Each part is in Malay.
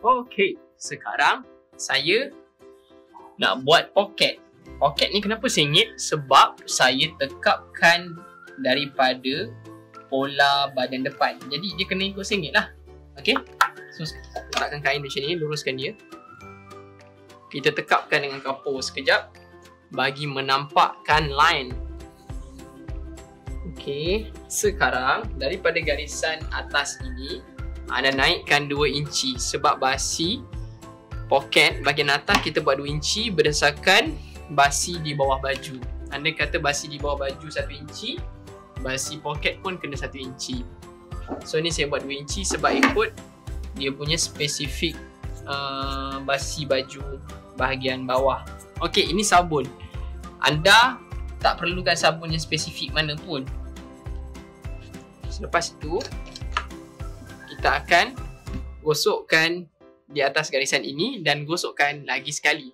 Okey, sekarang saya nak buat poket. Poket ni kenapa sengit? Sebab saya tekapkan daripada pola badan depan. Jadi dia kena ikut sengit lah. Okey. So letakkan kain macam ni, luruskan dia. Kita tekapkan dengan kapur sekejap bagi menampakkan line. Okey, sekarang daripada garisan atas ini anda naikkan 2 inci sebab basi poket bahagian atas kita buat 2 inci berdasarkan basi di bawah baju. Anda kata basi di bawah baju 1 inci, basi poket pun kena 1 inci. So ni saya buat 2 inci sebab ikut dia punya spesifik basi baju bahagian bawah. Okey, ini sabun. Anda tak perlukan sabun yang spesifik mana pun. Selepas itu kita akan gosokkan di atas garisan ini dan gosokkan lagi sekali.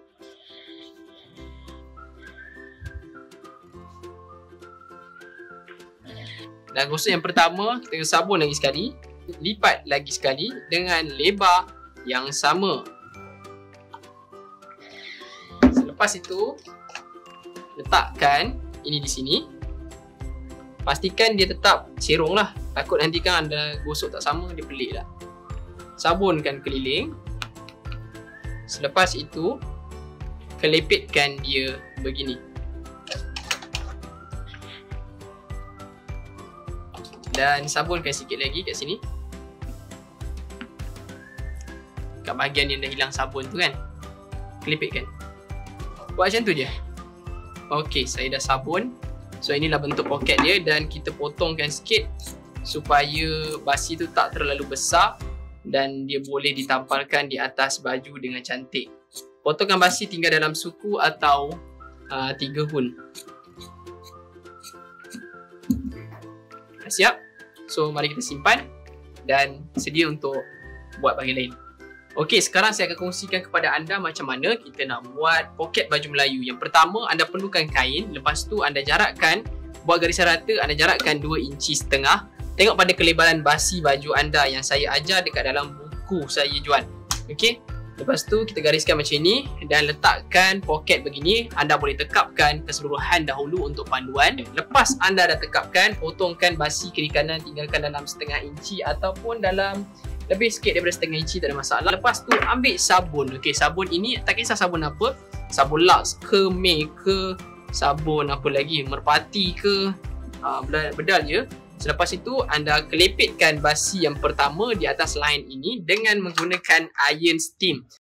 Dan gosok yang pertama, kita sabun lagi sekali, lipat lagi sekali dengan lebar yang sama. Selepas itu, letakkan ini di sini. Pastikan dia tetap serong lah. Takut nanti kan anda gosok tak sama, dia pelik lah. Sabunkan keliling. Selepas itu, kelepitkan dia begini. Dan sabunkan sikit lagi kat sini. Kat bahagian yang dah hilang sabun tu kan. Kelepitkan. Buat macam tu je. Okey, saya dah sabun. So inilah bentuk poket dia dan kita potongkan sikit supaya basi tu tak terlalu besar dan dia boleh ditampalkan di atas baju dengan cantik. Potongkan basi tinggal dalam suku atau 3 hun. Siap? So mari kita simpan dan sedia untuk buat bahagian lain. Okey, sekarang saya akan kongsikan kepada anda macam mana kita nak buat poket baju Melayu. Yang pertama, anda perlukan kain. Lepas tu anda jarakkan, buat garisan rata, anda jarakkan 2,5 inci. Tengok pada kelebaran basi baju anda yang saya ajar dekat dalam buku saya jual. Okey. Lepas tu kita gariskan macam ni dan letakkan poket begini. Anda boleh tekapkan keseluruhan dahulu untuk panduan. Lepas anda dah tekapkan, potongkan basi kiri kanan, tinggalkan dalam 1/2 inci ataupun dalam lebih sikit daripada 1/2 inci, tak ada masalah. Lepas tu ambil sabun. Okey, sabun ini tak kisah sabun apa. Sabun Lux ke, May ke, sabun apa lagi, merpati ke, bedal je. Selepas itu anda kelepitkan basi yang pertama di atas line ini dengan menggunakan iron steam.